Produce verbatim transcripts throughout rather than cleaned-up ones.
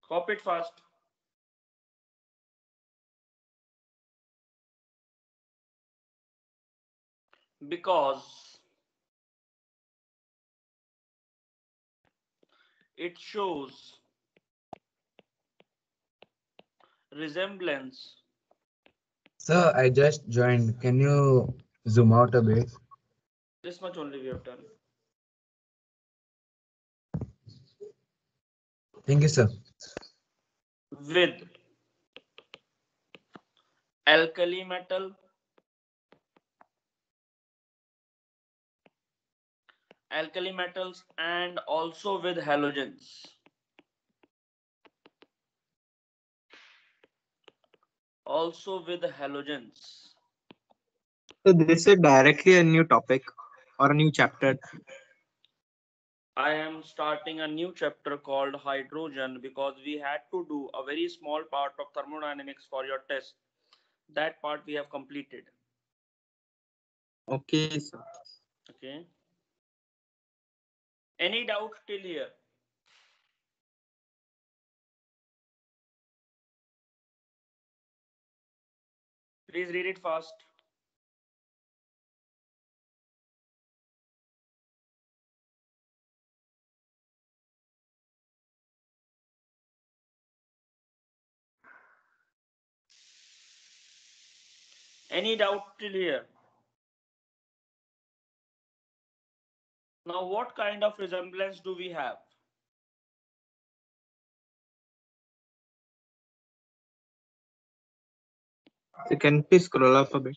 Copy it fast. Because it shows resemblance. Sir, I just joined. Can you zoom out a bit? This much only we have done. Thank you, sir. With alkali metal, alkali metals, and also with halogens. Also with halogens. So this is directly a new topic or a new chapter. I am starting a new chapter called hydrogen because we had to do a very small part of thermodynamics for your test. That part we have completed. Okay, sir. Okay. Any doubt till here? Please read it fast. Any doubt till here? Now, what kind of resemblance do we have? So can you please scroll up a bit?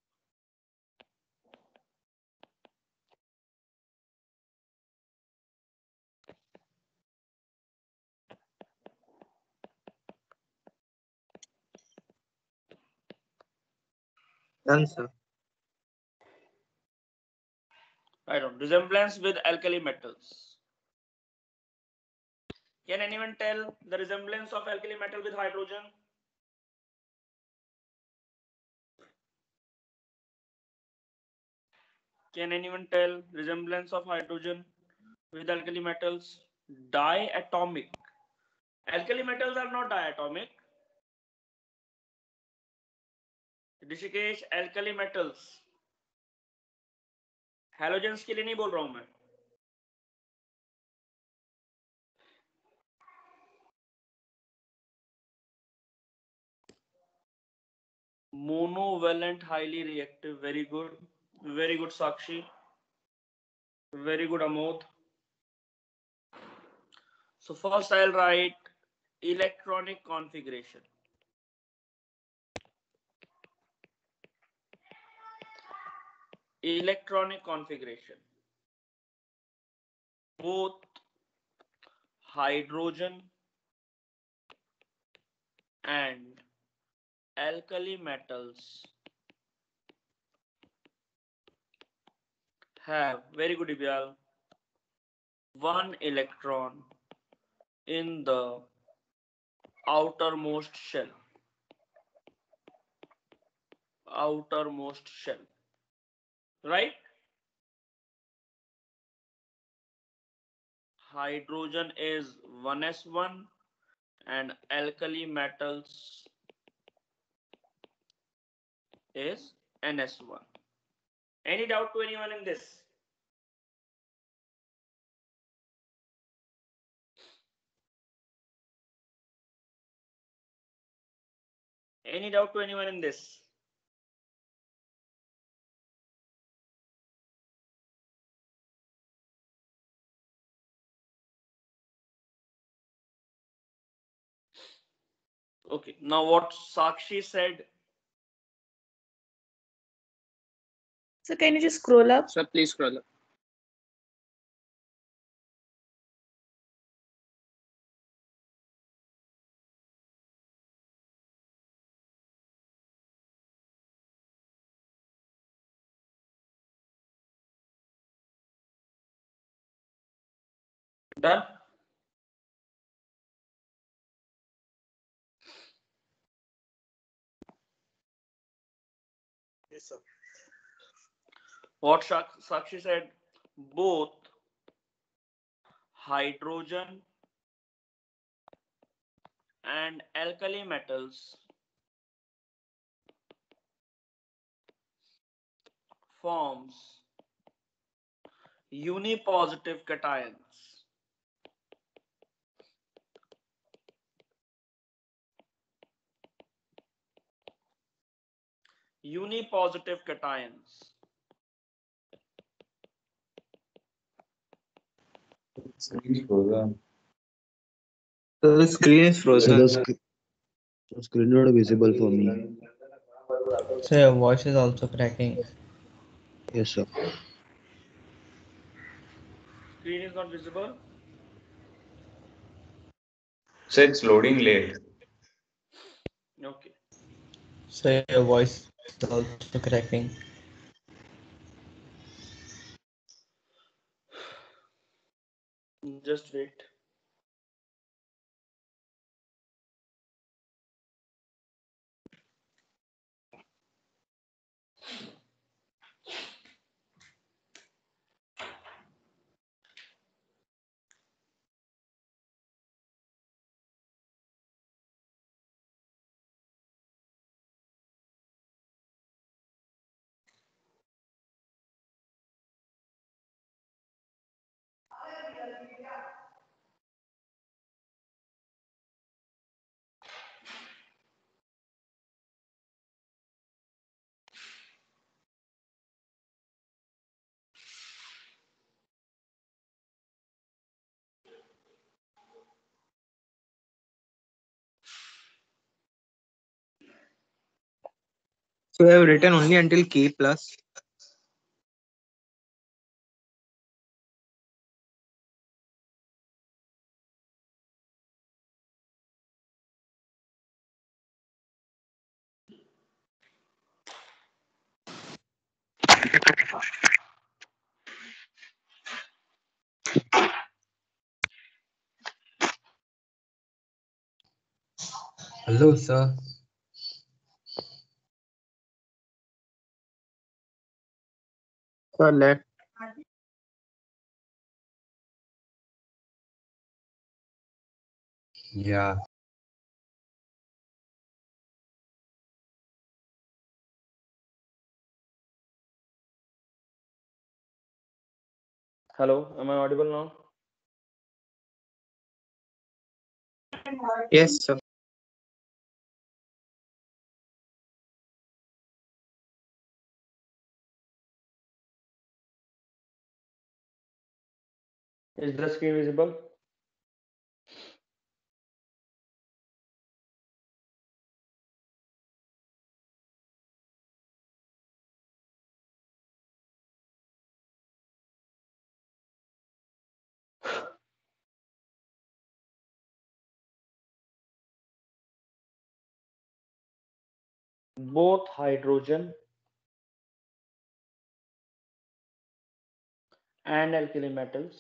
Done, sir. I don't. Resemblance with alkali metals. Can anyone tell the resemblance of alkali metal with hydrogen? Can anyone tell resemblance of hydrogen with alkali metals? Diatomic. Alkali metals are not diatomic. Rishikesh alkali metals. Halogens के लिए नहीं बोल रहा हूं मैं. Monovalent, highly reactive. Very good. Very good, Sakshi. Very good, Amod. So first I'll write electronic configuration. Electronic configuration. Both hydrogen and alkali metals have, very good Ibyal, one electron in the outermost shell. Outermost shell. Right? Hydrogen is one s one and alkali metals is N S one. Any doubt to anyone in this? Any doubt to anyone in this? Okay, now what Sakshi said. So can you just scroll up? Sir, please scroll up. Done? Yes, sir. What Sakshi said, both hydrogen and alkali metals forms unipositive cations. Unipositive cations. Screen is frozen. So the screen is So frozen. the sc- so screen not visible for me. So your voice is also cracking. Yes, sir. Screen is not visible. So it's loading late. Okay. So your voice is also cracking. Just wait. So I have written only until K plus. Hello, sir. So let Yeah. Hello, am I audible now? yes, sir. Is the screen visible? Both hydrogen and alkali metals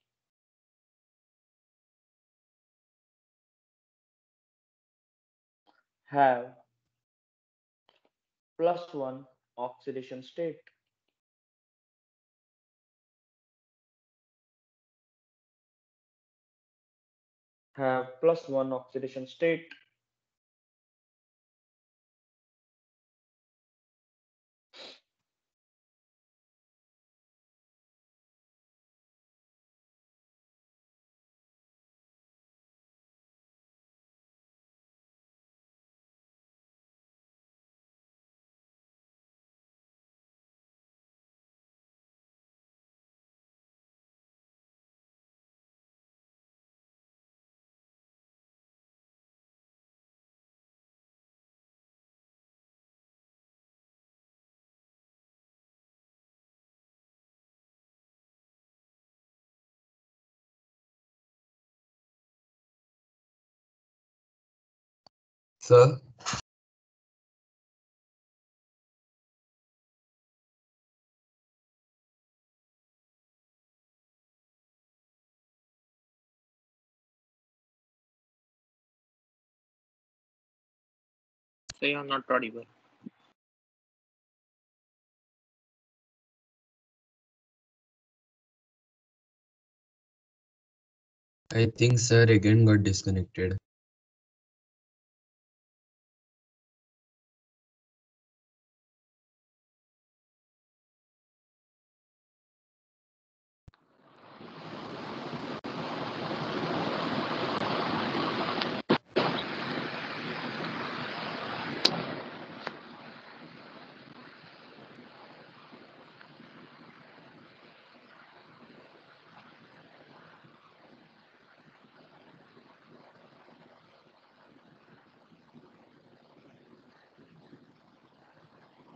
have plus one oxidation state. Have plus one oxidation state. Sir, So you are not audible. I think sir again got disconnected.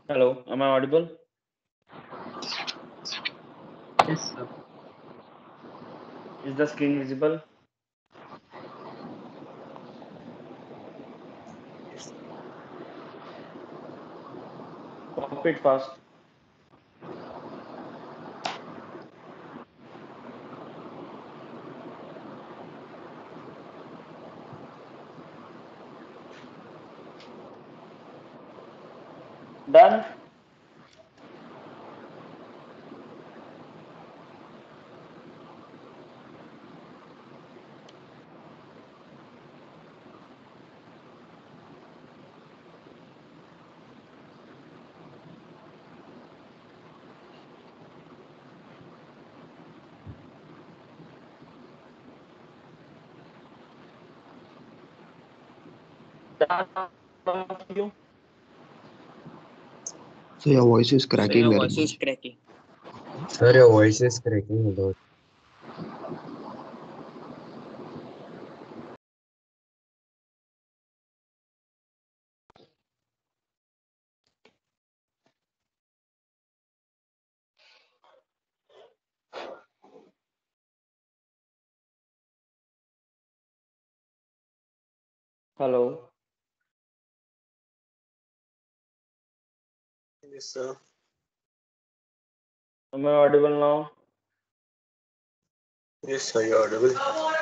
Hello, am I audible? Yes, sir. Is the screen visible? Copy it fast. Done. Done. All of you. So your voice is So cracking your very voice is much. cracking. Sir, your voice is cracking a lot. Hello. Yes, sir. Am I audible now? Yes, sir, you're audible.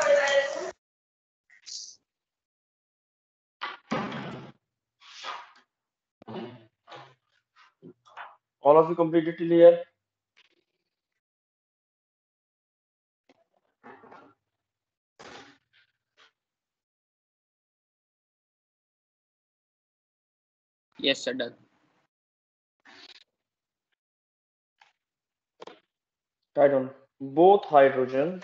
All of you completed till here? Yes, sir, done. Right on. Both hydrogen,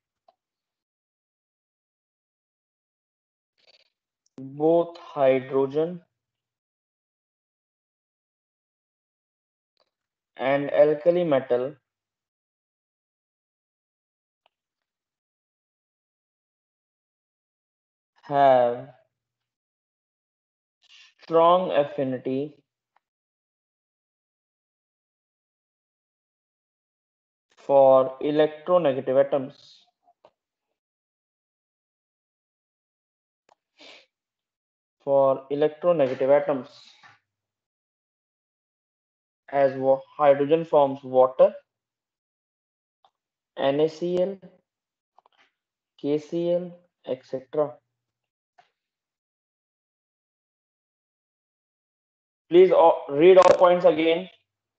both hydrogen and alkali metal have strong affinity for electronegative atoms. For electronegative atoms, as wa- hydrogen forms water, NaCl, KCl, et cetera. Please uh, read all points again.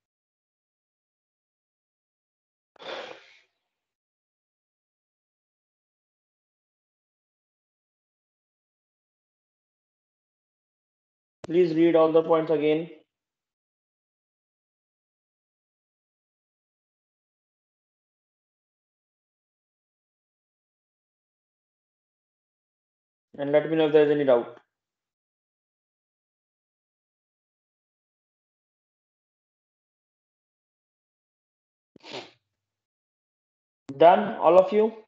Please read all the points again. And let me know if there is any doubt. Done, all of you?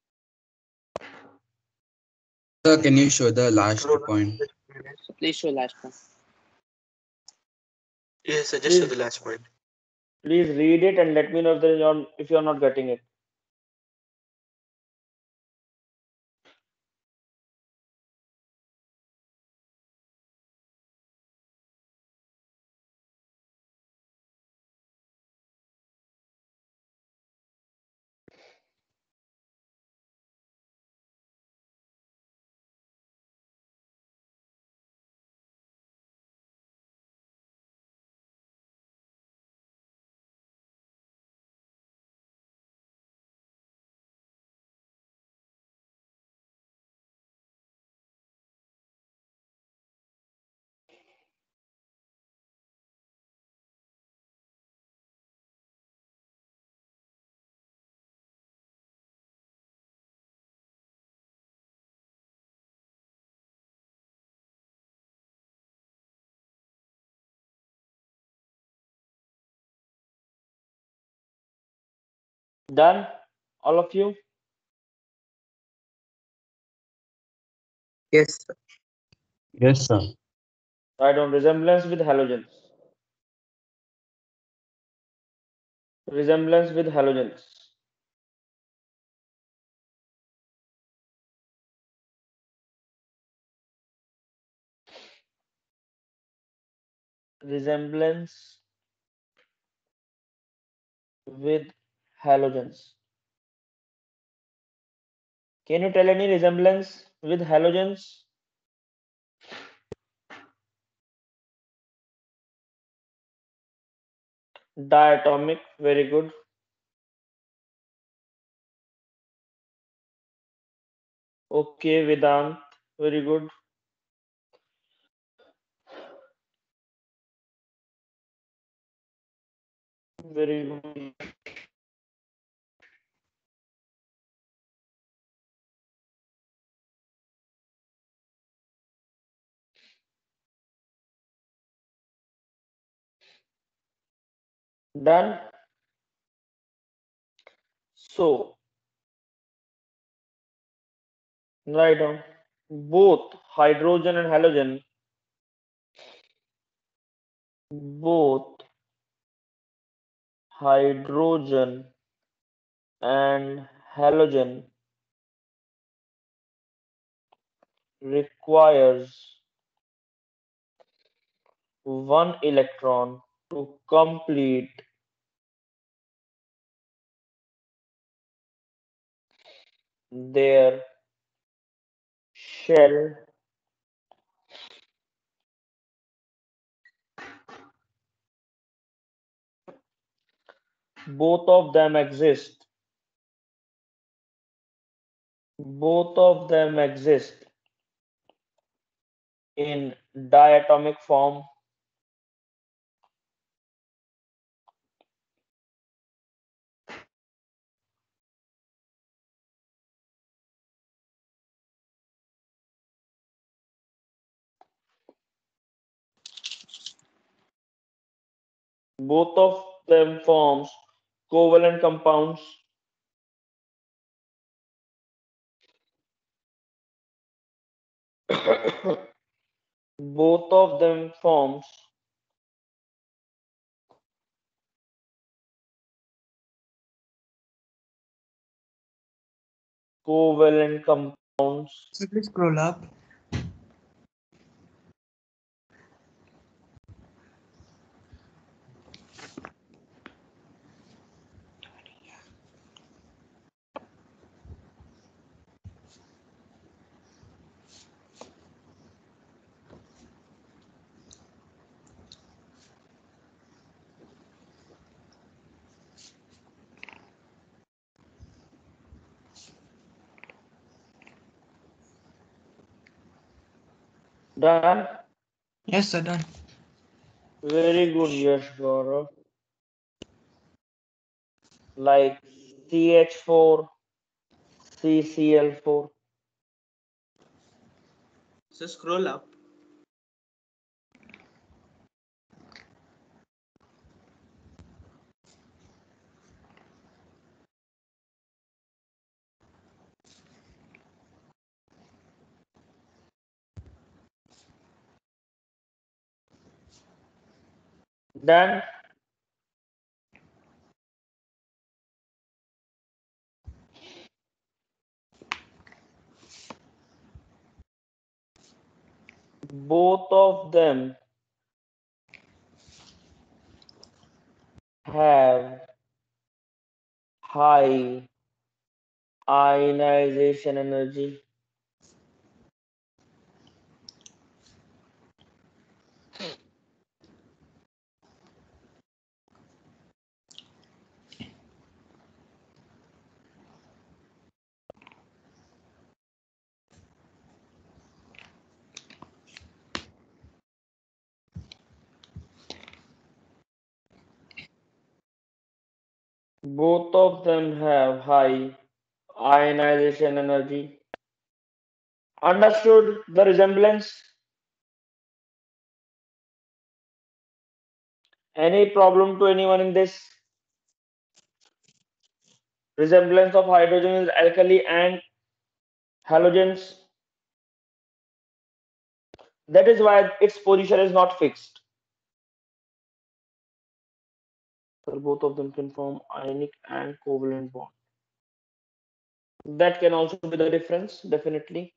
Sir, can you show the last point? Please show last one. Yes, sir, just show Please, the last point. please read it and let me know if there is your, if you are not getting it. Done, all of you? Yes, sir. Yes, sir. Right on, resemblance with halogens. Resemblance with halogens. Resemblance with halogens. Can you tell any resemblance with halogens? Diatomic, very good. Okay, Vedant, very good. Very good. Done. So, write down both hydrogen and halogen, both hydrogen and halogen requires one electron to complete their shell. Both of them exist. Both of them exist in diatomic form. Both of them forms covalent compounds. Both of them forms covalent compounds. So please scroll up. Done. Yes, sir, done. Very good, Yash Gaurav. Like C H four, C C L four. So scroll up. Done. Both of them have high ionization energy. Both of them have high ionization energy. Understood the resemblance? Any problem to anyone in this? Resemblance of hydrogen is alkali and halogens. That is why its position is not fixed. So both of them can form ionic and covalent bond. That can also be the difference, definitely.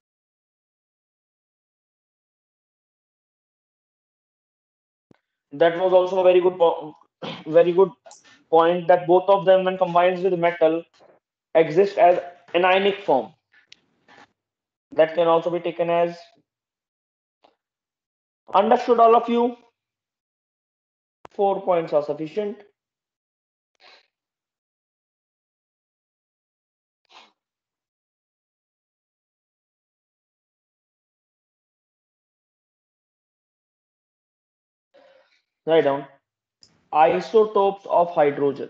That was also a very good, po- very good point that both of them, when combined with metal, exist as an ionic form. That can also be taken as understood. All of you, four points are sufficient. Write down isotopes of hydrogen.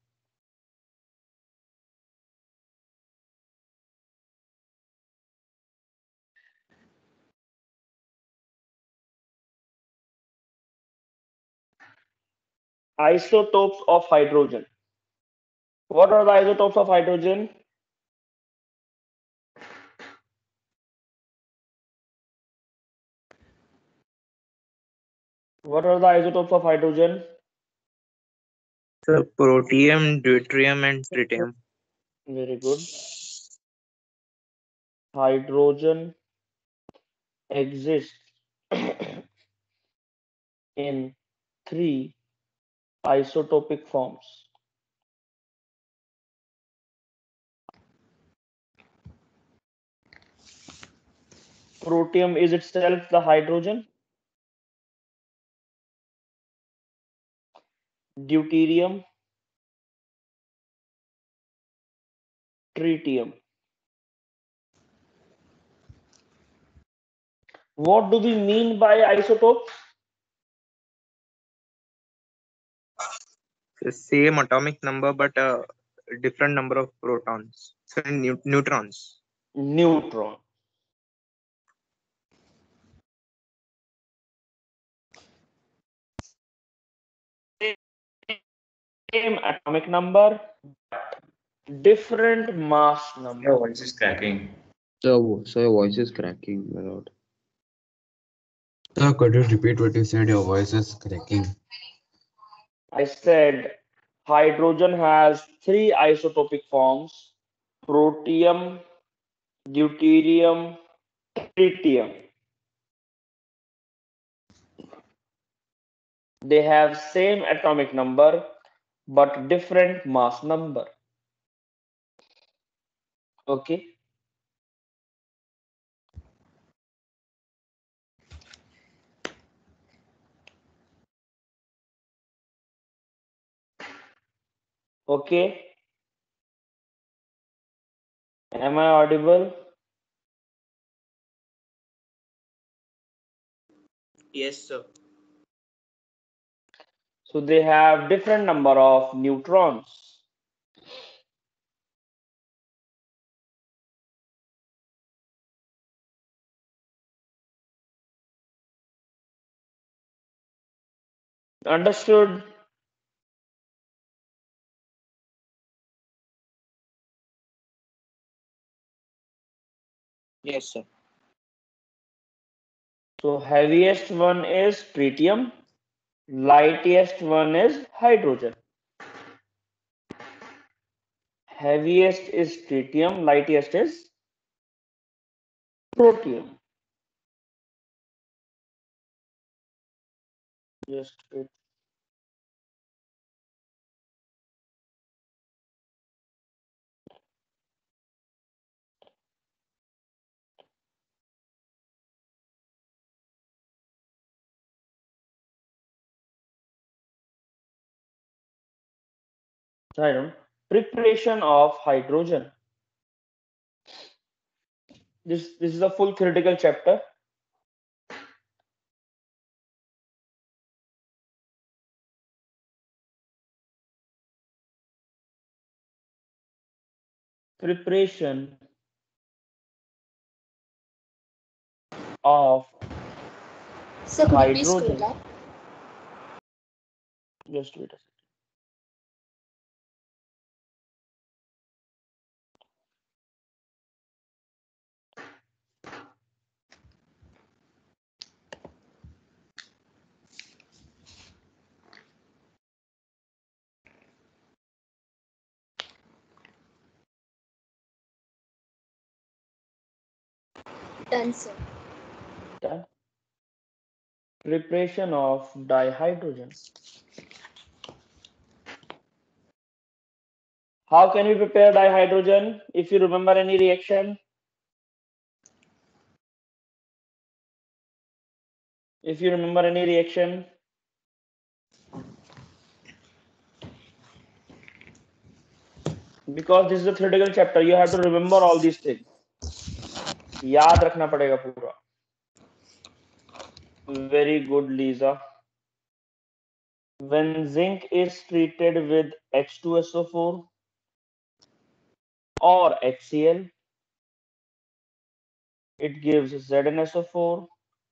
Isotopes of hydrogen. What are the isotopes of hydrogen? What are the isotopes of hydrogen? So protium, deuterium, and tritium. Very good. Hydrogen exists in three isotopic forms. Protium is itself the hydrogen. Deuterium, tritium. What do we mean by isotopes? The same atomic number, but a different number of protons. So neu- neutrons. Neutron. Same atomic number, different mass number. Your voice is cracking. So, so your voice is cracking a lot. Sir, could you repeat what you said? Your voice is cracking. I said hydrogen has three isotopic forms: protium, deuterium, tritium. They have same atomic number but different mass number. Okay. Okay. Am I audible? Yes, sir. So they have different number of neutrons. Understood? Yes, sir. So heaviest one is tritium, lightest one is hydrogen. Heaviest is tritium, lightest is protium. Just wait. I don't. Preparation of hydrogen. This this is a full theoretical chapter. Preparation of Sir, could you please scroll hydrogen. up? Just wait a second. Done, sir. Done. Preparation of dihydrogen. How can we prepare dihydrogen? If you remember any reaction, if you remember any reaction, because this is a theoretical chapter, you have to remember all these things. याद रखना पड़ेगा पूरा. Very good, Lisa. When zinc is treated with H two S O four or HCl, it gives Z n S O four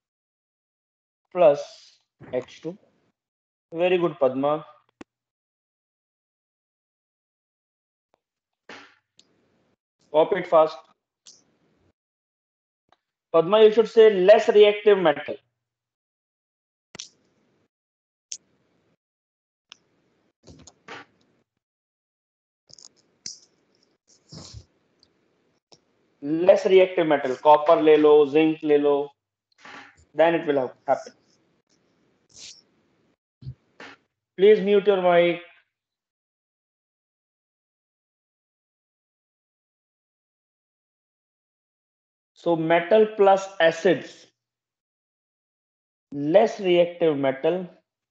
plus H two. Very good, Padma. Copy it fast. Padma, you should say less reactive metal. Less reactive metal. Copper ले लो, zinc ले लो. Then it will ha- happen. Please mute your mic. So metal plus acids. Less reactive metal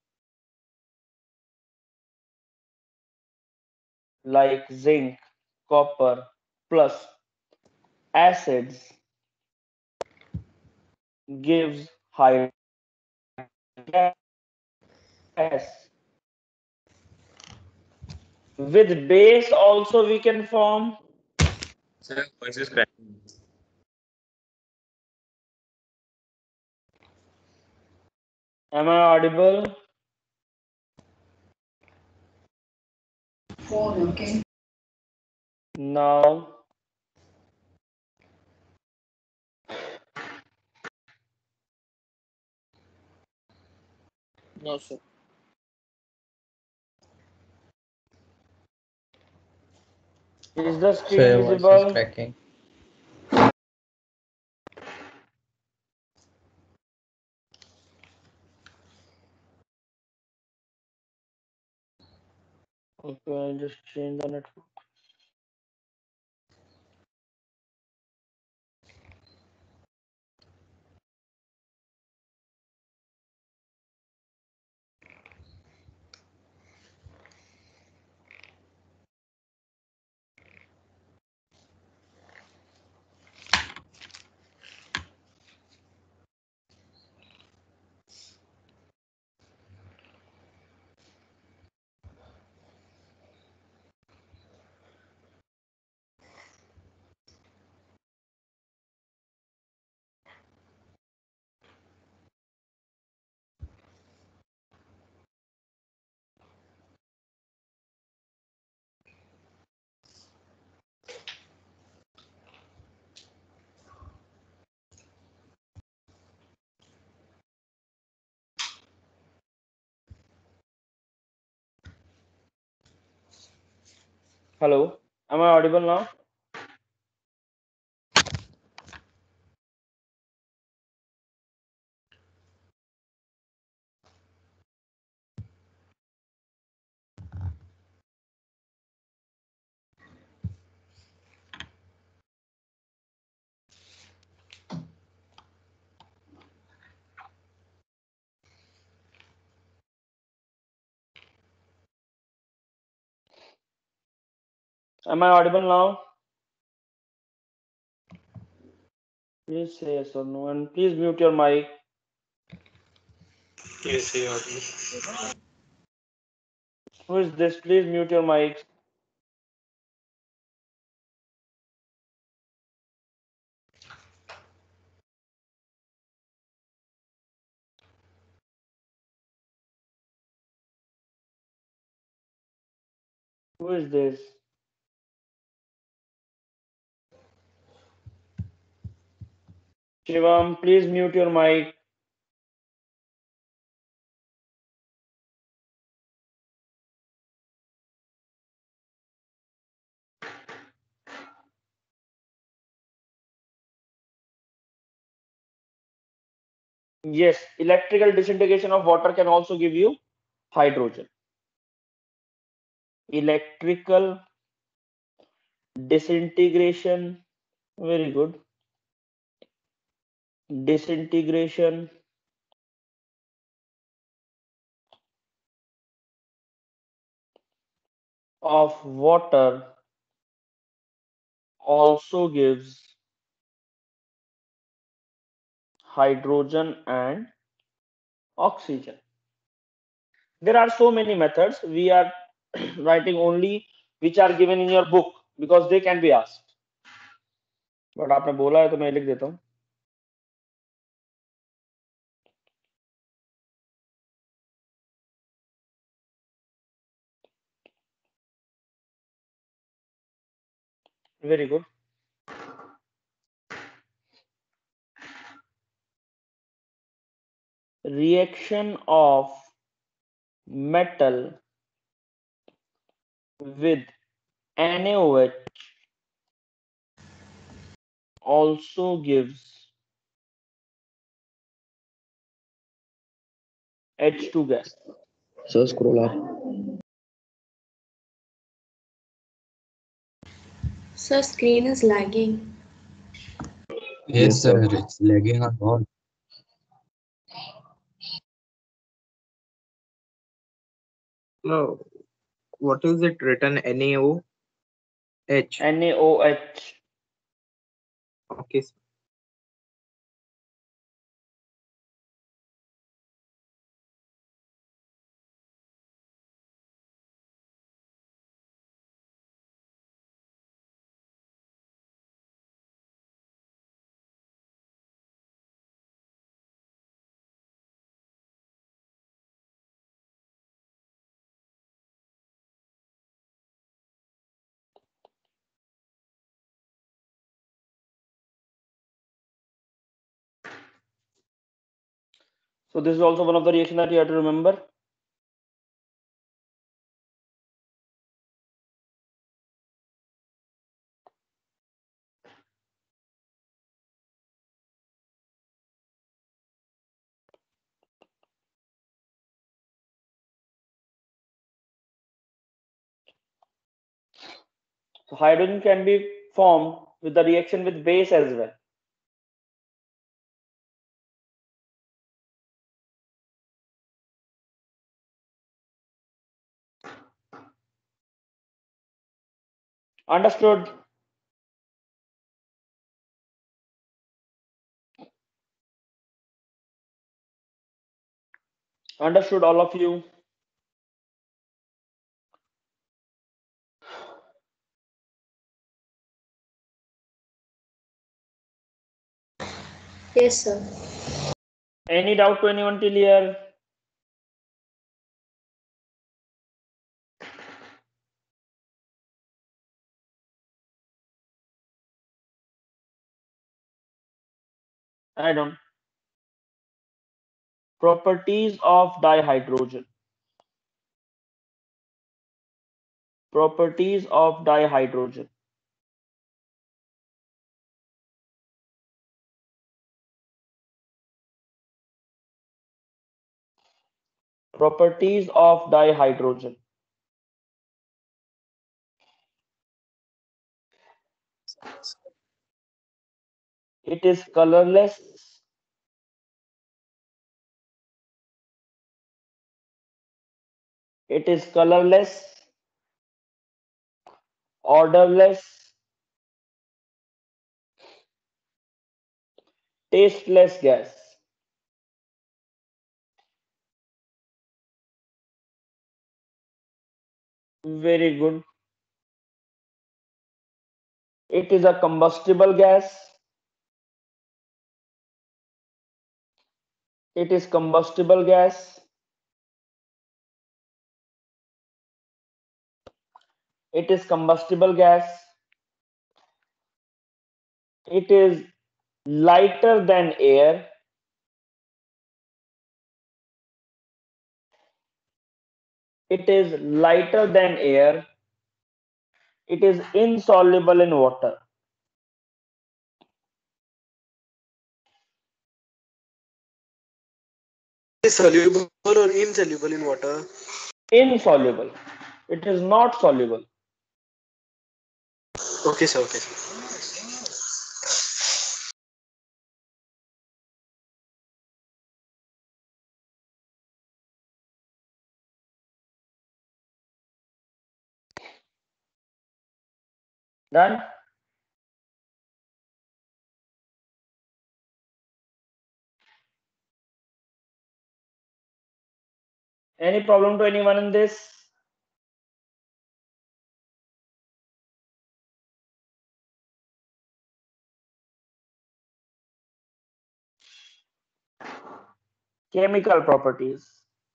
like zinc, copper plus acids gives high gas. With base also we can form. Sir, voice is cracking. Am I audible? Phone, okay. Now No, sir. is the So screen your voice is visible? cracking. Okay, I'll just change the network. Hello, am I audible now? Am I audible now? Please say yes or no, and please mute your mic. Yes, you are. Who is this? Please mute your mic. Who is this? Shivam, please mute your mic. Yes, electrical disintegration of water can also give you hydrogen. Electrical disintegration, very good. Disintegration of water also gives hydrogen and oxygen. There are so many methods. We are writing only which are given in your book because they can be asked. But आपने बोला है तो मैं लिख देता हूँ. Very good. Reaction of metal with NaOH also gives H two gas. Sir, scroll up. Sir, screen is lagging. Yes, sir. It's lagging a lot. No, what is it written? NaOH. NaOH. Okay. sir. So this is also one of the reaction that you have to remember. So hydrogen can be formed with the reaction with base as well. Understood? Understood, all of you? Yes, sir. Any doubt to anyone till here? I don't. Properties of dihydrogen. Properties of dihydrogen. Properties of dihydrogen. It is colorless. It is colorless, odorless, tasteless gas. Very good. It is a combustible gas. It is combustible gas. It is combustible gas. It is lighter than air. It is lighter than air. It is insoluble in water. Is soluble or insoluble in water? Insoluble. It is not soluble. Okay, sir. Okay. Done? Any problem to anyone in this? Chemical properties.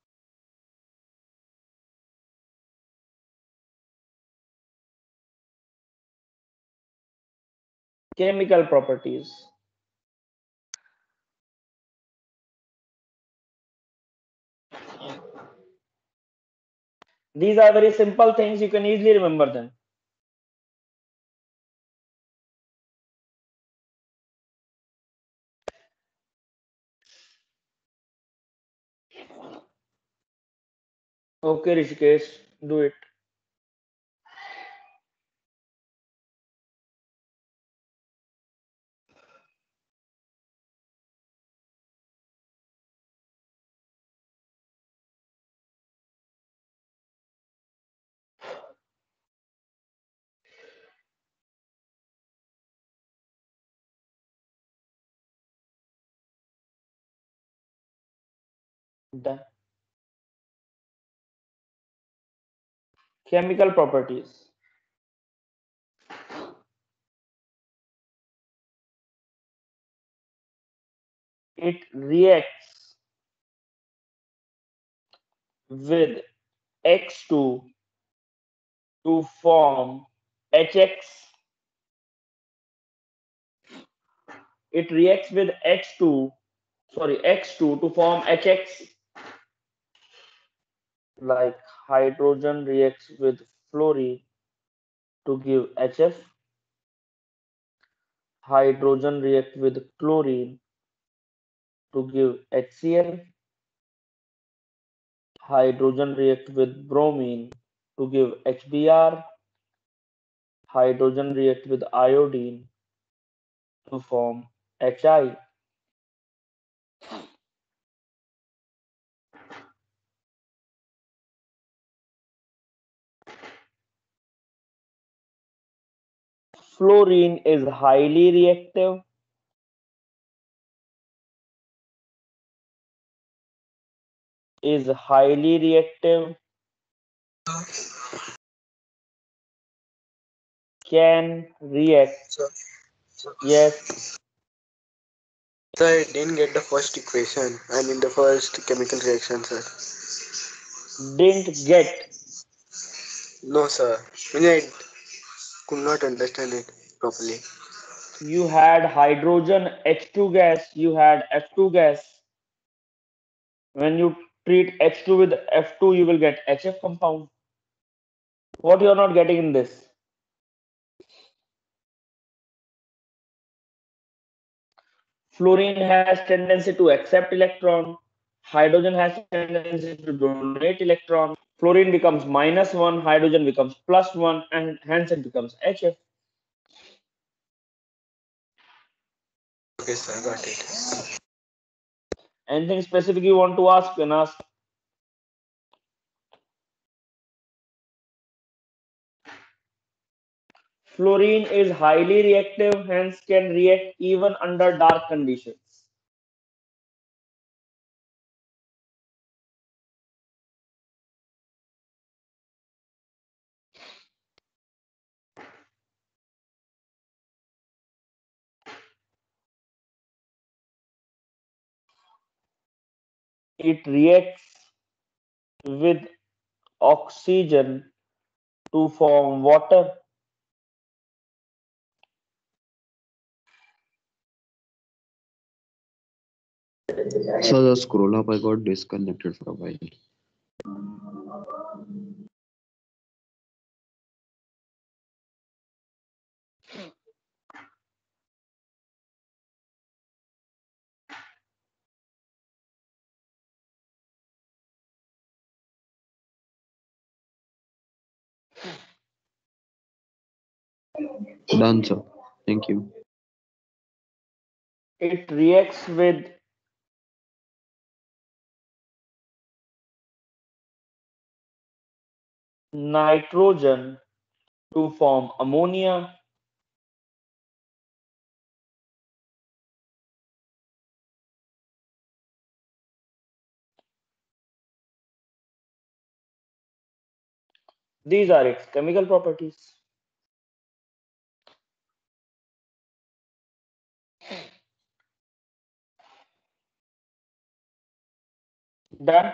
Chemical properties. These are very simple things. You can easily remember them. Okay, Rishikesh, do it. Done. Chemical properties. It reacts with X two to form H X. It reacts with H two, sorry, X two to form H X, like hydrogen reacts with fluorine to give H F. Hydrogen reacts with chlorine to give HCl. Hydrogen reacts with bromine to give H B r. Hydrogen reacts with iodine to form H I. Fluorine is highly reactive. Is highly reactive. Can react. Sir, sir, Yes. sir, I didn't get the first equation. I mean the first chemical reaction, sir. Didn't get. No, sir. I mean, I could not understand it properly. You had hydrogen H two gas. You had F two gas. When you treat H two with F two, you will get H F compound. What you are not getting in this? Fluorine has tendency to accept electron. Hydrogen has tendency to donate electron. Fluorine becomes minus one. Hydrogen becomes plus one, and hence it becomes H F. Okay, sir, got it. Anything specific you want to ask, you can ask. Fluorine is highly reactive, hence can react even under dark conditions. It reacts with oxygen to form water. So the scroll up, I got disconnected for a while. Done, sir. Thank you. It reacts with nitrogen to form ammonia. These are its chemical properties. Done.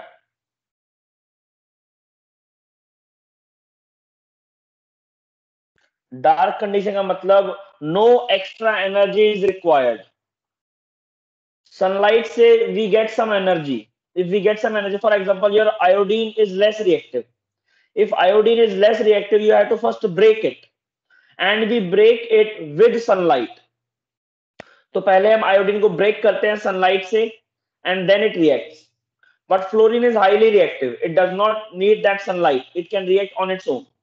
Dark condition का मतलब no extra energy is required. Sunlight say we get some energy. If we get some energy, for example, your iodine is less reactive. If iodine is less reactive, you have to first break it, and we break it with sunlight. तो पहले हम iodine को break करते हैं sunlight से, and then it reacts. But fluorine is highly reactive. It does not need that sunlight. It can react on its own.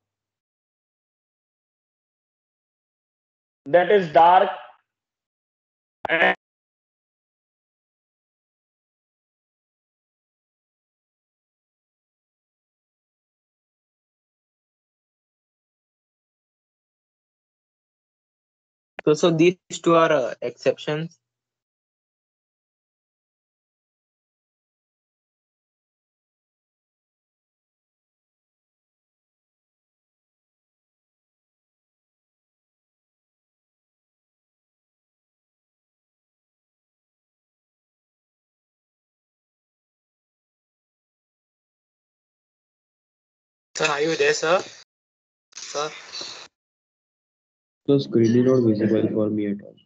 That is dark and So, so these two are uh, exceptions. Sir, are you there, sir? Sir? The screen is not visible for me at all.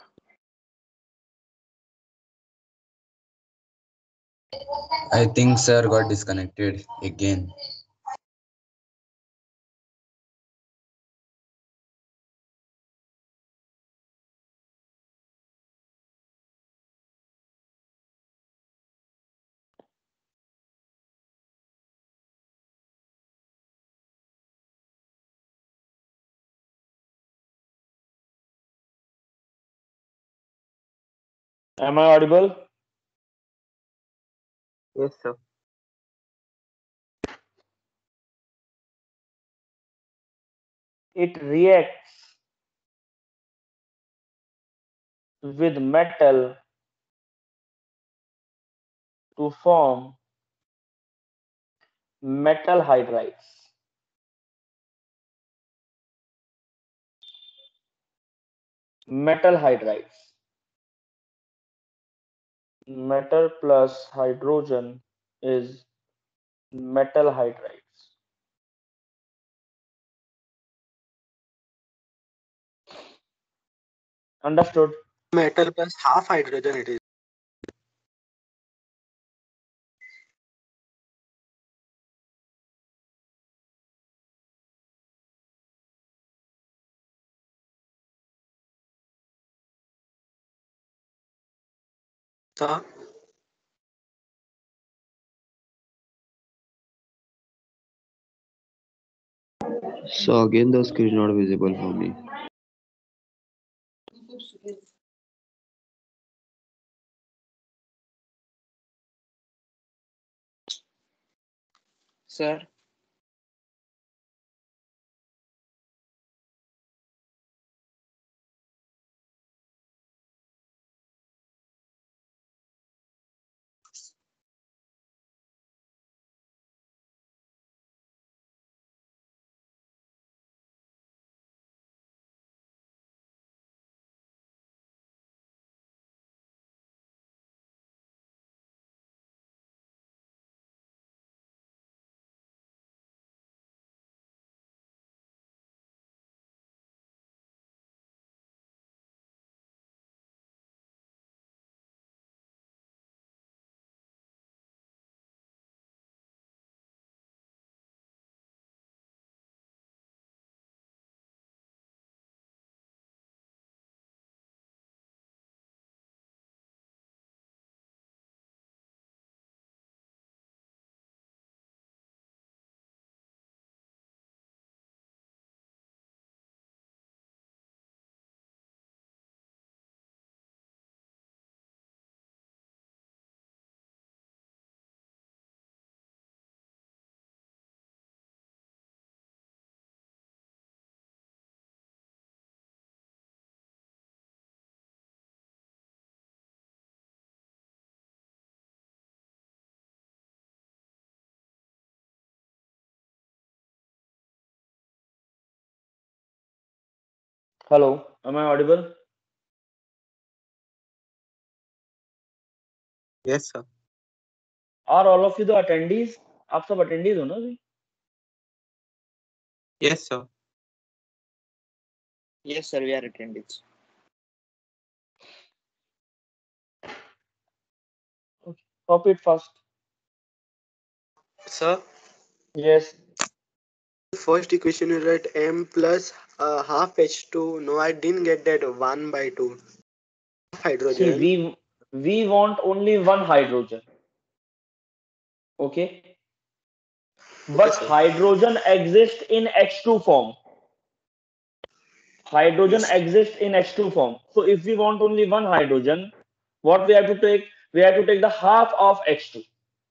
I think sir got disconnected again. am I audible? Yes, sir. It reacts with metal to form metal hydrides. Metal hydrides. Metal plus hydrogen is metal hydrides. Understood? Metal plus half hydrogen it is. Sir? So again, the screen is not visible for me. Sir. Hello, am I audible? Yes, sir. Are all of you the attendees? आप सब attendees हो ना अभी? Yes, sir. Yes, sir, we are attendees. Okay. Copy it fast. Sir, Yes. first equation you write m plus uh, half H two. No, I didn't get that one by two. See, Hydrogen. we we want only one hydrogen. Okay. But sir. hydrogen exists in H two form. Hydrogen Yes. exists in H two form. So if we want only one hydrogen, what we have to take? We have to take the half of H two.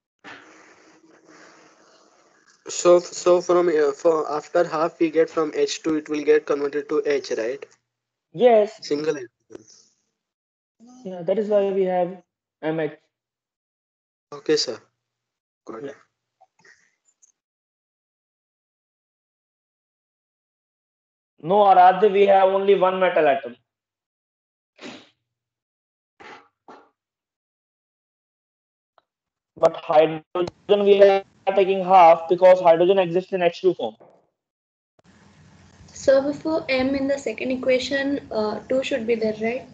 So so from uh, for after half we get from H two, it will get converted to H, right? Yes. Single hydrogen. Yeah, that is why we have M H. Okay, sir. Got Yeah. it. No, Aradhya, we have only one metal atom. But hydrogen we are taking half because hydrogen exists in H two form. So before M in the second equation, uh, two should be there, right?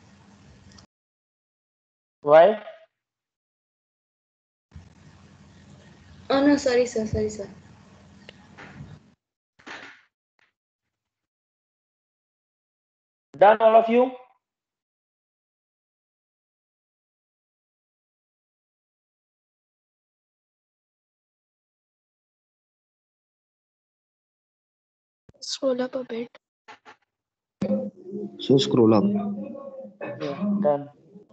Why? Oh no, sorry, sir, sorry, sir. Done, all of you? Scroll up a bit. So scroll up. Yeah, done.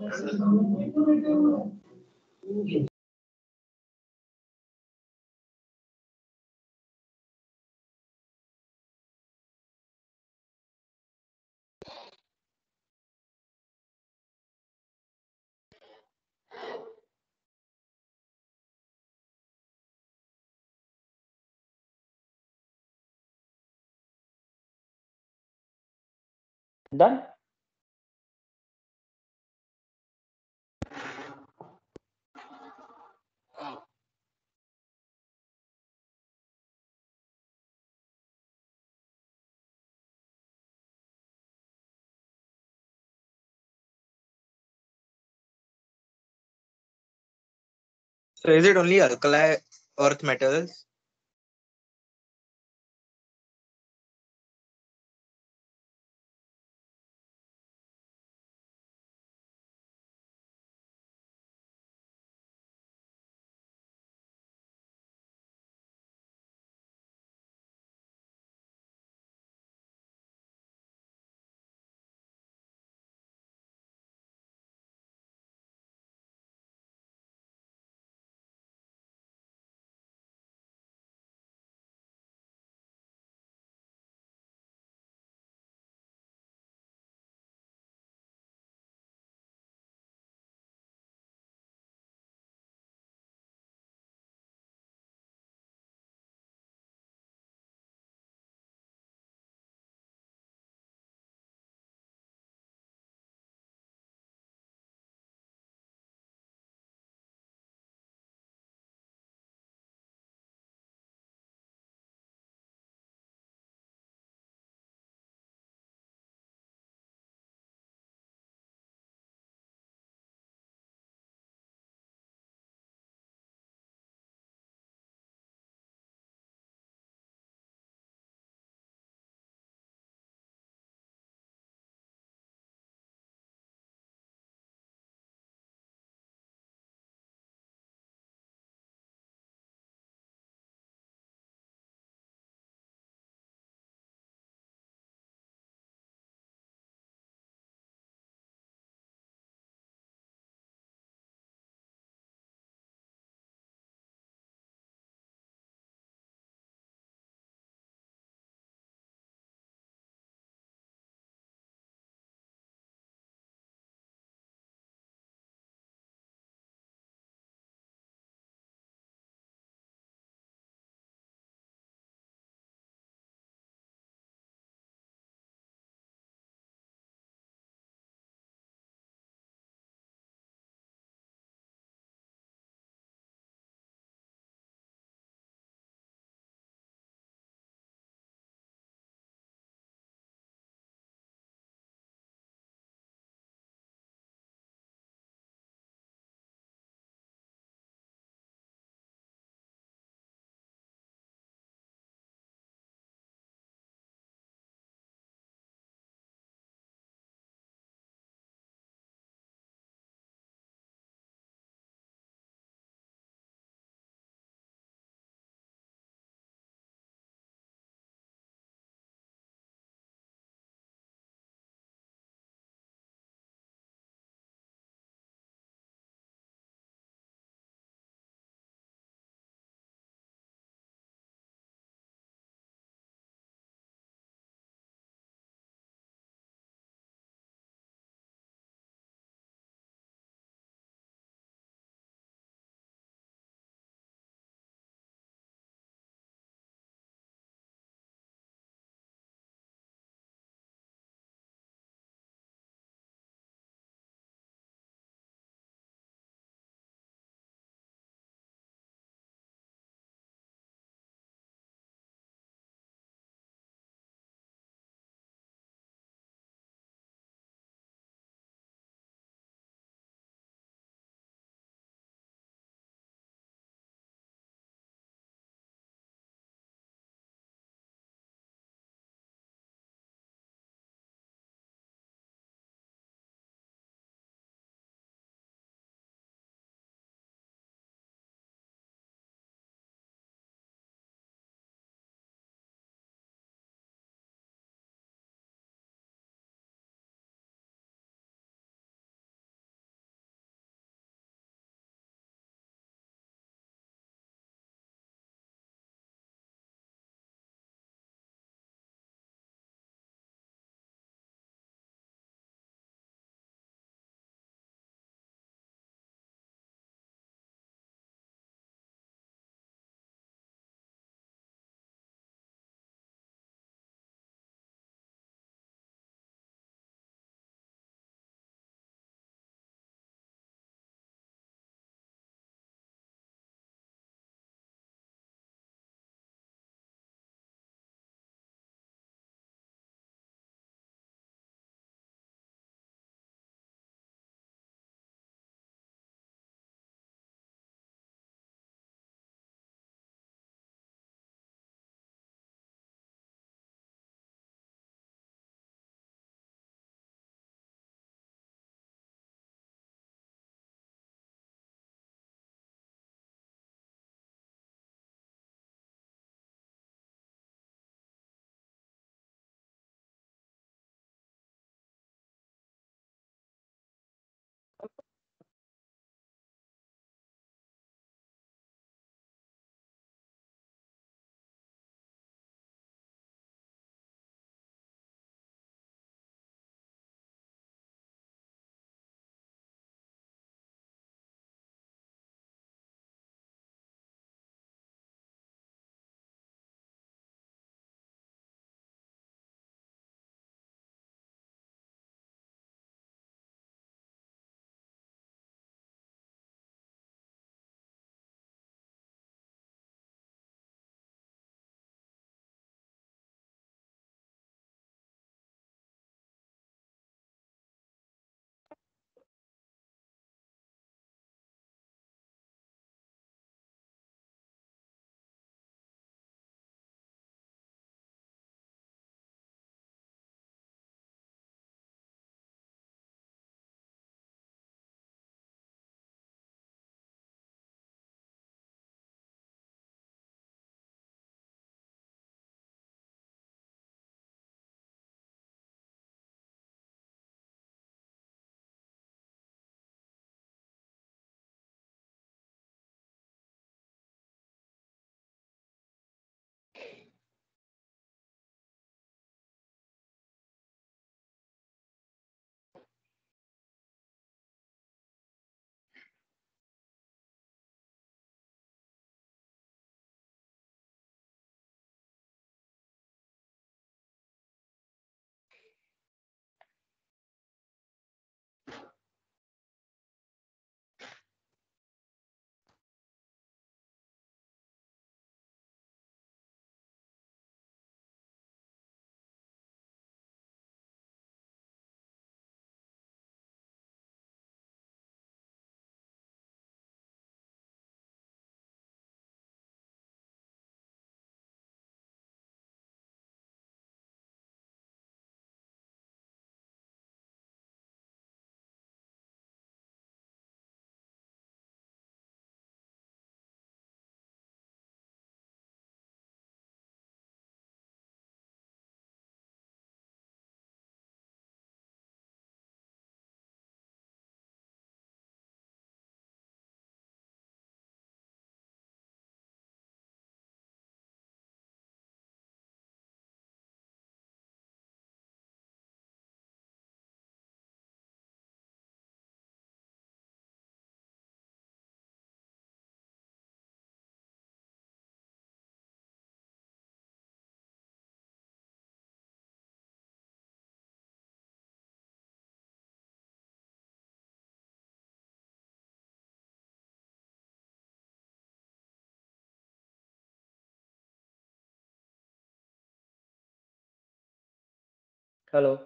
Done? So is it only alkali earth metals? Hello.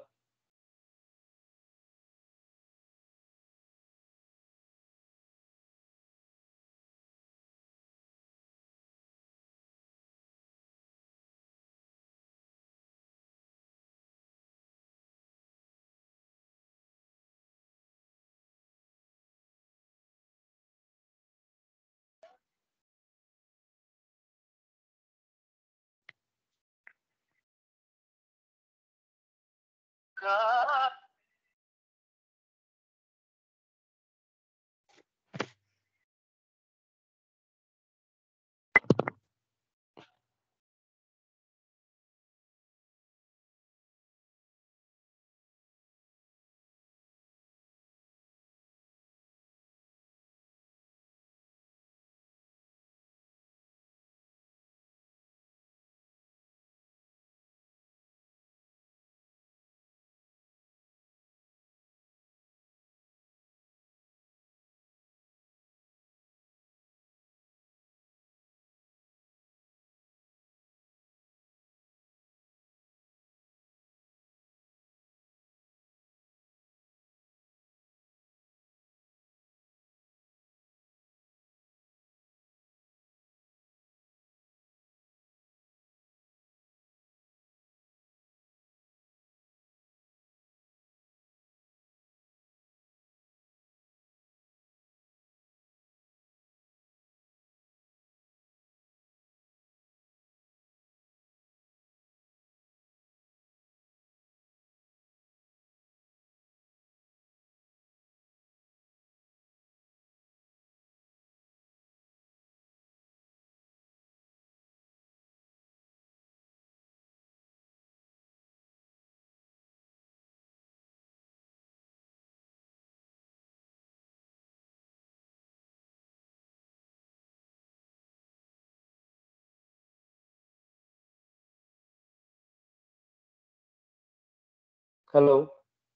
Hello.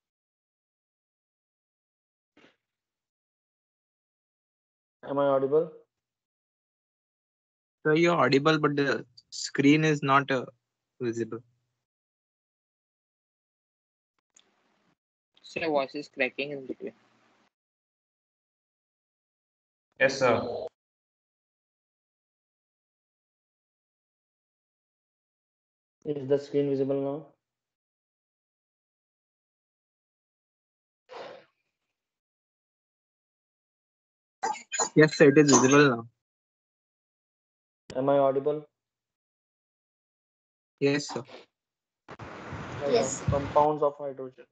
Am I audible? So you're audible, but the screen is not uh, visible. So your voice is cracking in between. Yes, sir. Is the screen visible now? Yes, sir, it is visible now. Am I audible? Yes, sir. Write Yes. down compounds of hydrogen.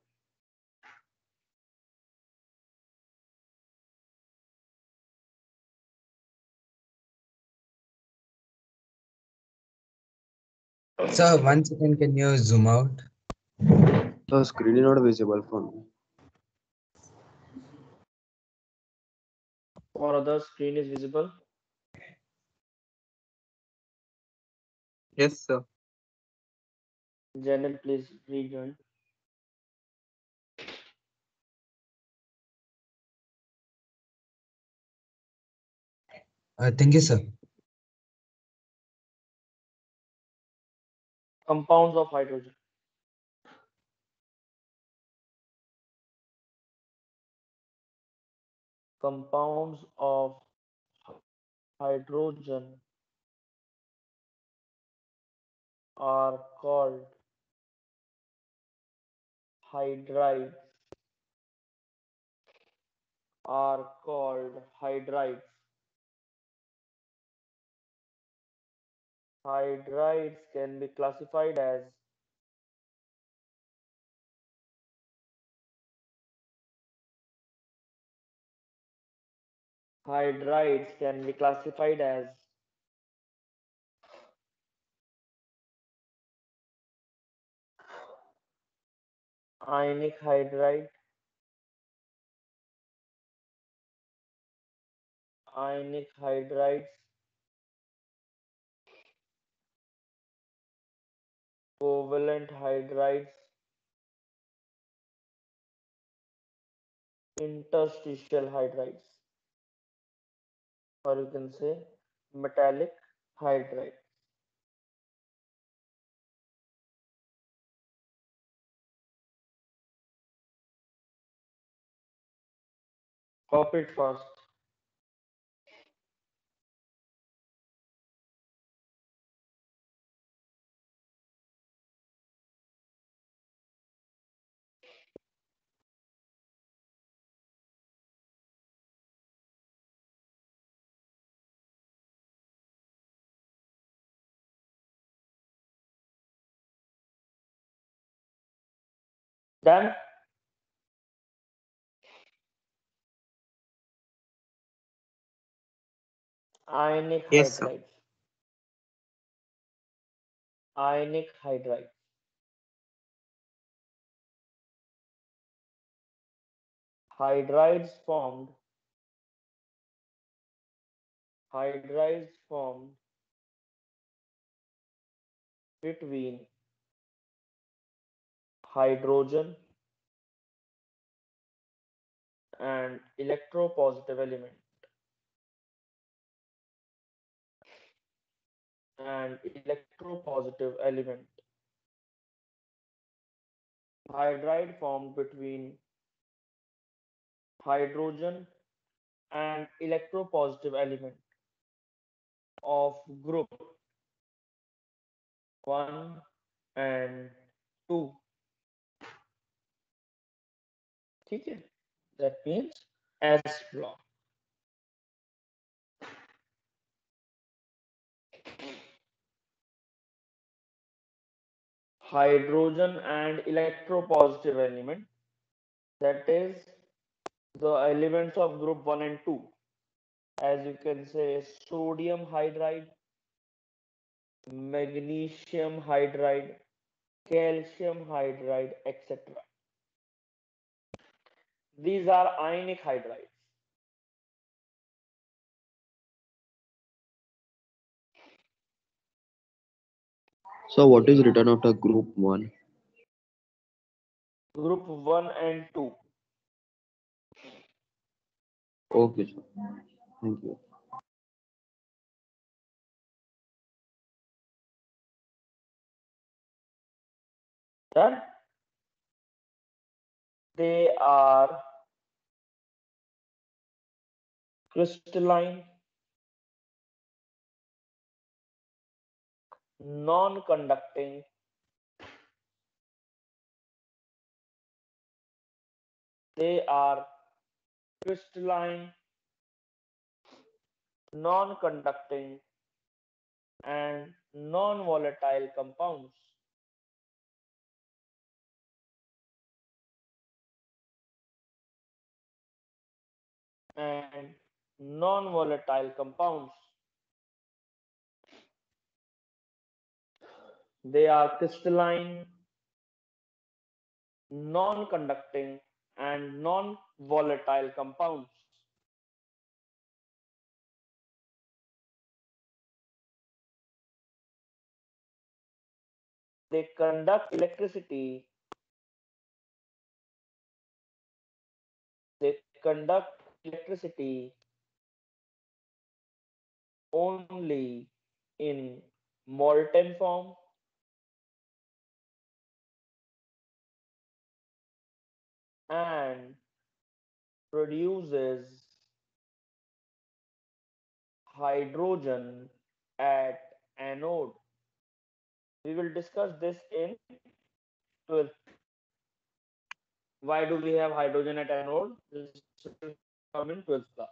Sir, one second, can you zoom out? The screen is not visible for me. For others, screen is visible. Yes, sir. Janet, please rejoin. Uh, thank you, sir. Compounds of hydrogen. Compounds of hydrogen are called hydrides. Are called hydrides. Hydrides can be classified as hydrides can be classified as ionic hydride, ionic hydrides, covalent hydrides, interstitial hydrides, or you can say metallic hydride. Copy it first. Done? Ionic Yes, sir. hydrides. Ionic hydrides. Hydrides formed. Hydrides formed between hydrogen and electropositive element and electropositive element. Hydride formed between hydrogen and electropositive element of group one and two. ठीक है? That means S block. Hydrogen and electropositive element, that is the elements of group one and two, as you can say sodium hydride, magnesium hydride, calcium hydride, et cetera. These are ionic hydrides. So what is written after group one? Group one and two. Okay, sir. Thank you. Done? They are crystalline, non-conducting, they are crystalline, non-conducting, and non-volatile compounds. And non-volatile compounds. They are crystalline, non-conducting, and non-volatile compounds. They conduct electricity. They conduct electricity only in molten form and produces hydrogen at anode. We will discuss this in twelfth. Why do we have hydrogen at anode? This will come in twelfth class.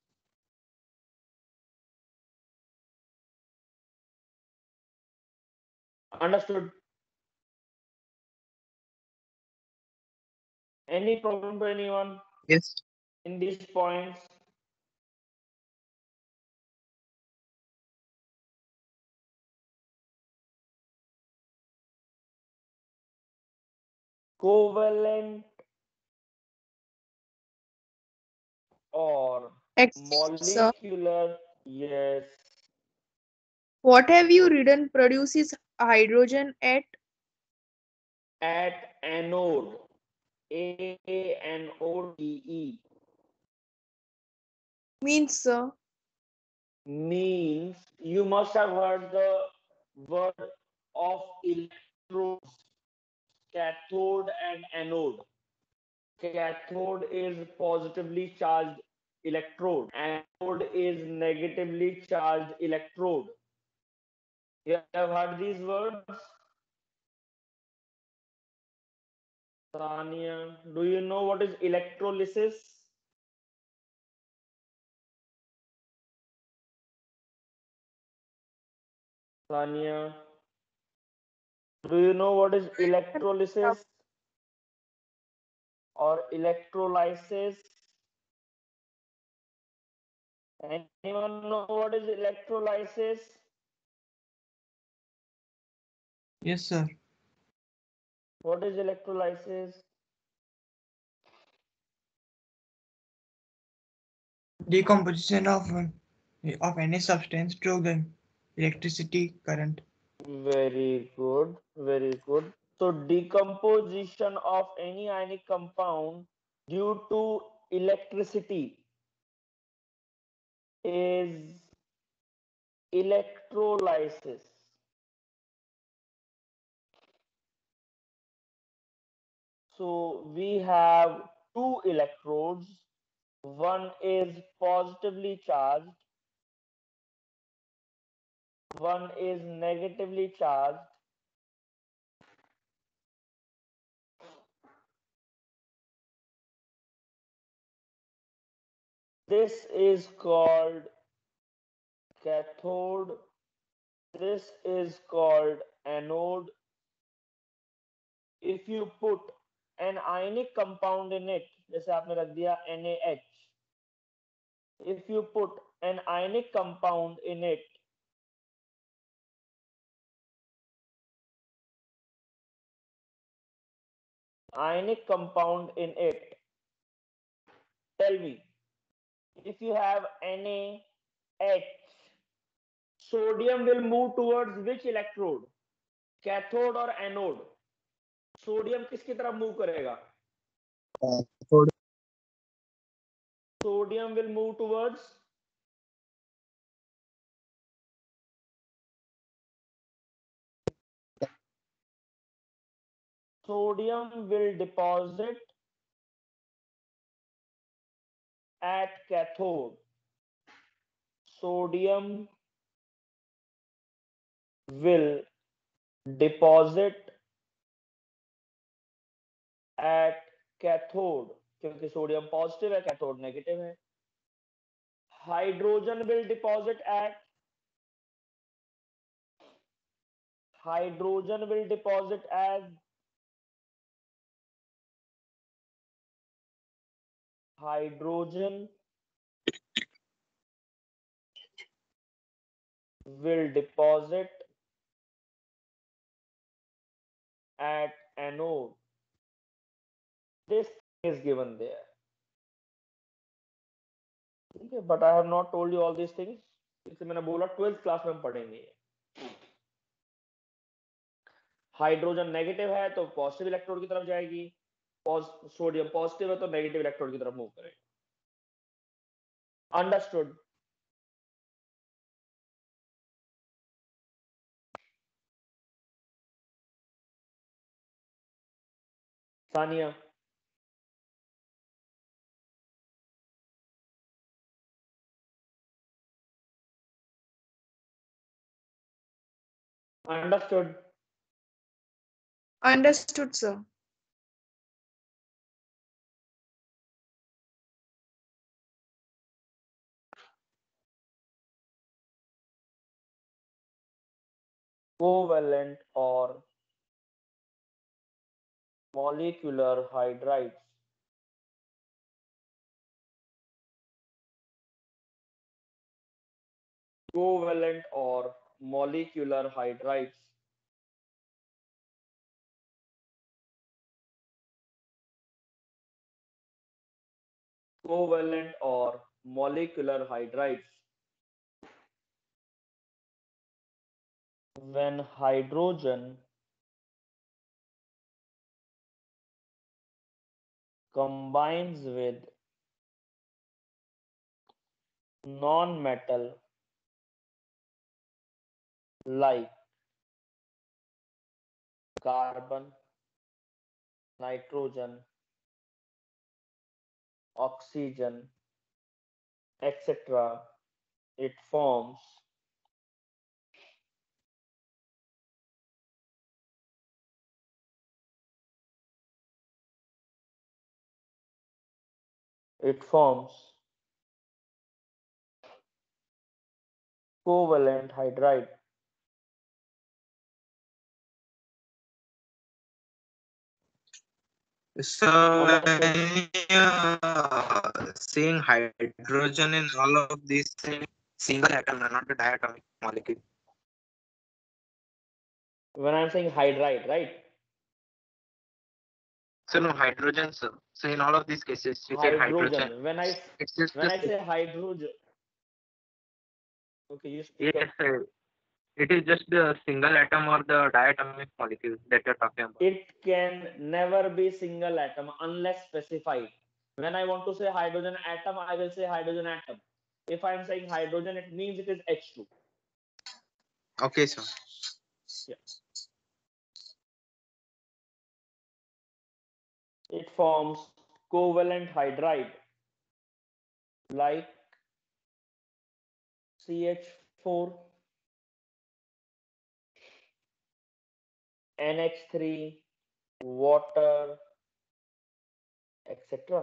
Understood? Any problem to anyone Yes. in these points? Covalent or Excuse, sir. molecular? Yes. What have you written produces hydrogen at? At anode. A N O D E. Means, sir. Means you must have heard the word of electrodes, cathode and anode. Cathode is positively charged electrode. Anode is negatively charged electrode. You have heard these words? Tanya, do you know what is electrolysis? Tanya, do you know what is electrolysis or electrolysis? Anyone know what is electrolysis? Yes, sir. What is electrolysis? Decomposition of uh, of any substance through the electricity current. Very good, very good. So decomposition of any ionic compound due to electricity is electrolysis. So we have two electrodes. One is positively charged, one is negatively charged. This is called cathode. This is called anode. If you put an ionic compound in it, जैसे आपने रख दिया NaH. If you put an ionic compound in it, ionic compound in it, tell me, if you have NaH, sodium will move towards which electrode? Cathode or anode? Sodium किसकी तरफ move करेगा? Sodium will move towards sodium will deposit at cathode. Sodium will deposit at cathode क्योंकि sodium positive है, cathode negative है. Hydrogen will deposit at hydrogen will deposit as hydrogen will deposit at anode. This is given there. Okay, but I have not told you all these things. इसलिए मैंने बोला twelfth class में हम पढ़ेंगे. Hydrogen negative है तो positive electrode की तरफ जाएगी. सोडियम पॉजिटिव है तो नेगेटिव इलेक्ट्रोड की तरफ मूव करेगा. Understood? Sania? Understood? Understood, sir. Covalent or molecular hydrides. Covalent or molecular hydrides. Covalent or molecular hydrides. When hydrogen combines with non-metal like carbon, nitrogen, oxygen, et cetera, it forms it forms covalent hydride. So Am I when saying- you're seeing hydrogen in all of these things, single atom, not a diatomic molecule. when I'm saying hydride, right? So no hydrogen, sir. So in all of these cases, you said hydrogen. Hydrogen. When I It's just when the I say hydrogen, okay, you speak yes, up. sir. It is just the single atom or the diatomic molecule that you're talking about. It can never be single atom unless specified. When I want to say hydrogen atom, I will say hydrogen atom. If I'm saying hydrogen, it means it is H two. Okay, sir. Yeah. It forms covalent hydride like C H four, N H three, water, et cetera.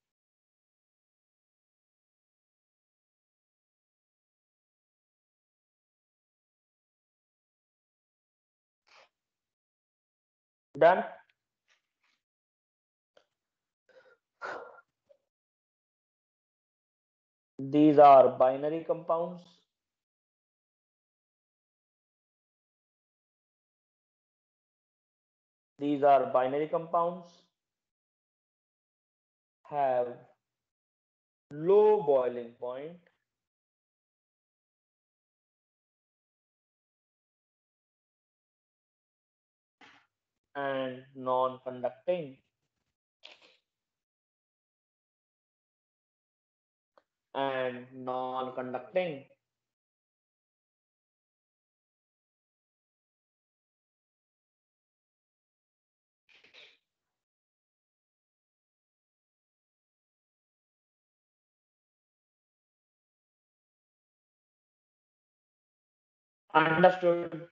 Done. These are binary compounds. These are binary compounds, have low boiling point, and non-conducting. And non-conducting. Understood.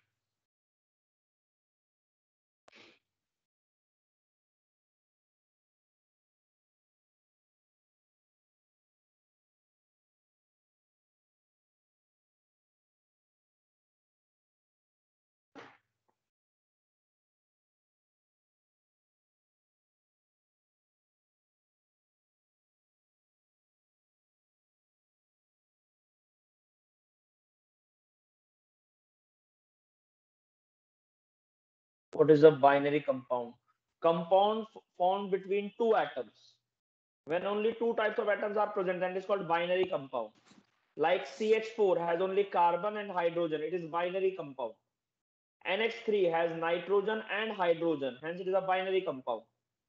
What is a binary compound? Compound formed between two atoms. When only two types of atoms are present, then it is called binary compound. Like C H four has only carbon and hydrogen, it is binary compound. N H three has nitrogen and hydrogen, hence it is a binary compound.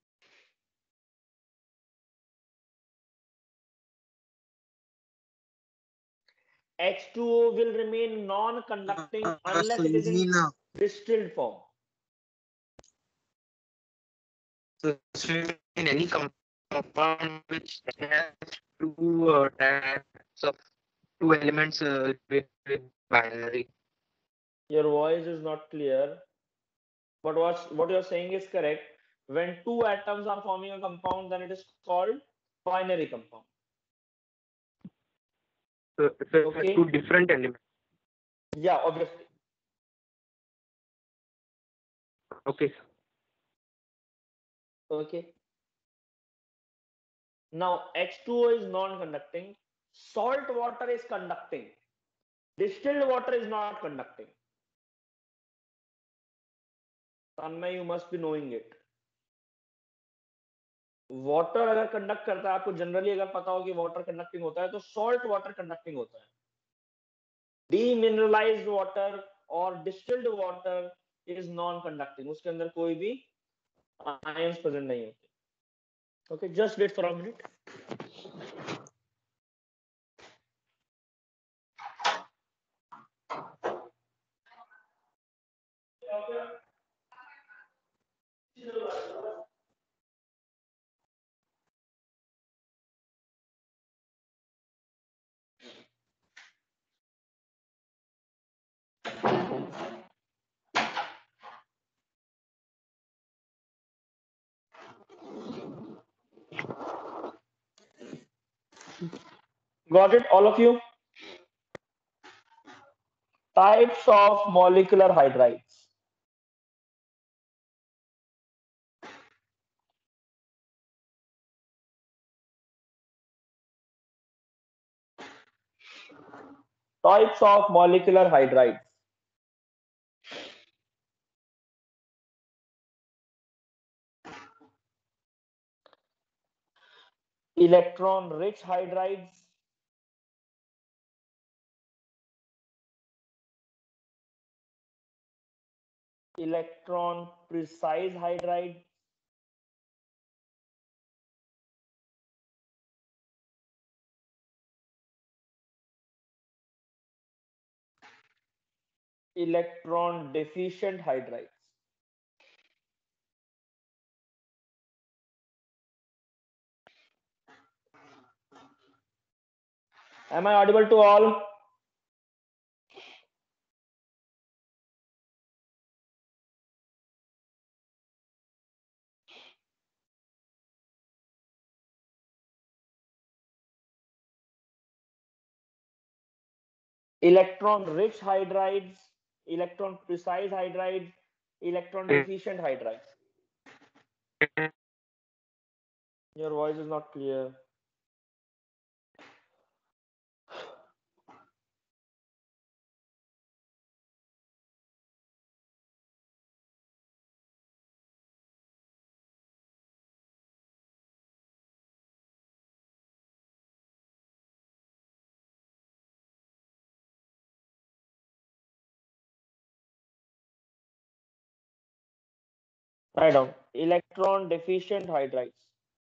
H two O will remain non-conducting unless so it is you in mean uh, distilled form. so so you mean any com- compound which has two uh, types of two elements uh, with, with binary. Your voice is not clear, but what, what you're saying is correct. When two atoms are forming a compound, then it is called binary compound. So, so Okay. two different elements. Yeah, obviously. Okay. Okay. Now H two O is non-conducting. Salt water is conducting. Distilled water is not conducting. Tanmay, you must be knowing it. Water अगर conduct करता है, आपको generally अगर पता हो कि water conducting होता है, तो सॉल्ट वाटर कंडक्टिंग होता है. डीमिनरलाइज्ड वाटर और distilled water is non conducting. उसके अंदर कोई भी आयंस प्रेजेंट नहीं होते. Okay, just wait for a minute. Got it, all of you? Types of molecular hydrides. Types of molecular hydrides. Electron-rich hydrides. Electron-precise hydrides. Electron-deficient hydrides. Am I audible to all? Electron-rich hydrides, electron-precise hydrides, electron-deficient hydrides. Your voice is not clear. Write down. Electron-deficient hydrides.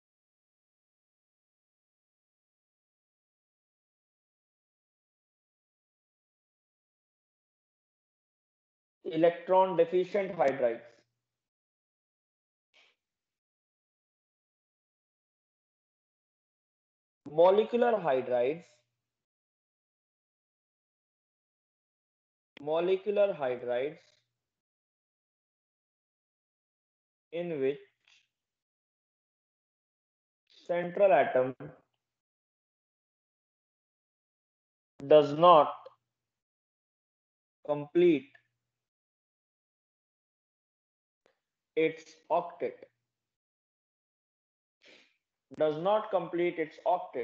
Electron-deficient hydrides. Molecular hydrides. Molecular hydrides in which central atom does not complete its octet. Does not complete its octet.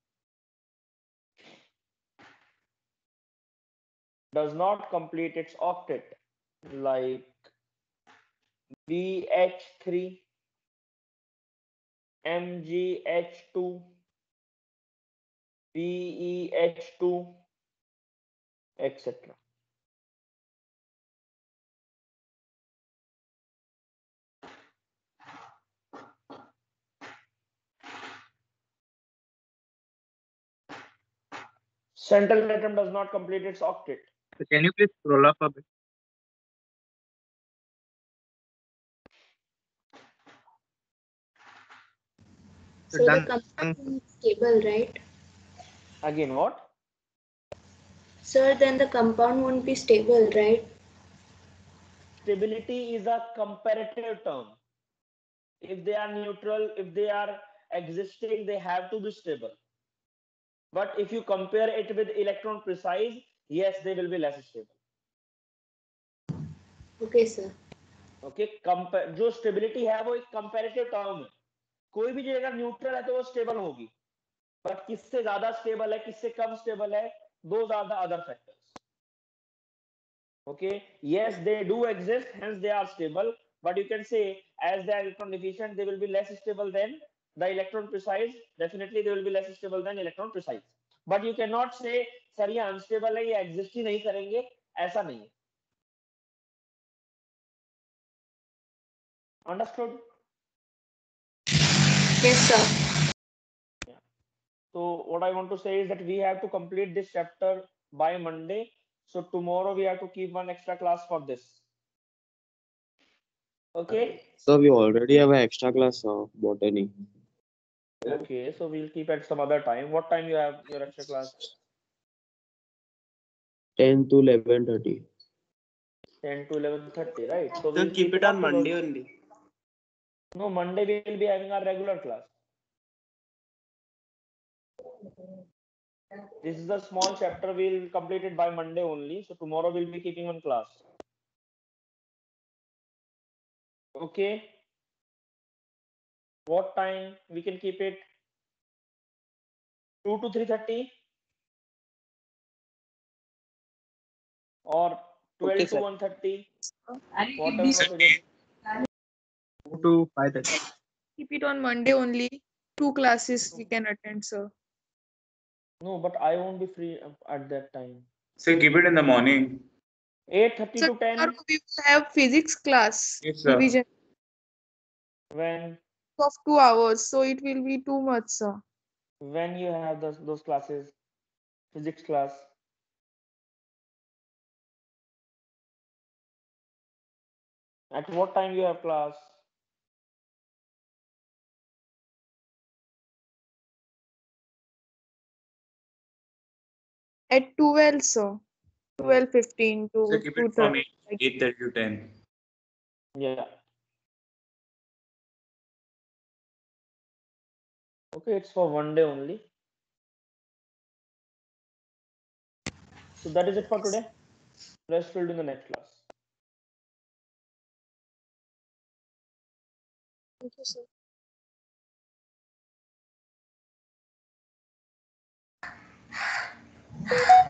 Does not complete its octet, like B H three, M G H two, B E H two, et cetera. Central atom does not complete its octet. So can you please scroll up a bit? So So the done. compound is stable, right? Again, what? Sir, then the compound won't be stable, right? Stability is a comparative term. If they are neutral, if they are existing, they have to be stable. But if you compare it with electron precise, yes, they will be less stable. Okay, sir. Okay okay, जो stability है वो एक comparative term है. कोई भी चीज अगर neutral है तो वो स्टेबल होगी, बट किससे ज्यादा स्टेबल है, किससे कम स्टेबल है, those are the other factors. Okay, yes, they do exist, hence they are stable, but you can say as they are electron deficient, they will be less stable than the electron precise. Definitely they will be less stable than electron precise, but you cannot say sir ये unstable है, ये exist ही नहीं करेंगे, ऐसा नहीं है. Understood? Yes, sir. Yeah. So what I want to say is that we have to complete this chapter by Monday. So tomorrow we have to keep one extra class for this. Okay. So we already have an extra class of botany. Okay, so we'll keep at some other time. What time you have your extra class? ten to eleven thirty. ten to eleven thirty, right? So So we'll keep it up on to Monday those- only. No, Monday we will be having our regular class. This is a small chapter. We'll complete it by Monday only. So tomorrow we'll be keeping one class. Okay. What time we can keep it? two to three thirty or twelve Okay, to sir. one thirty. Whatever it is. To five thirty. Keep it on Monday only. Two classes we can attend, sir. No, but I won't be free at that time. So keep it in the morning. eight thirty So to ten. tomorrow we will have physics class Yes, sir. division When of two hours, so it will be too much, sir. when you have those those classes, physics class. At what time you have class? At twelve, sir. twelve fifteen So to keep two it from thirty. eight thirty to ten. Yeah. Okay, it's for one day only. So that is it for today. Rest will do in the next class. Thank you, sir.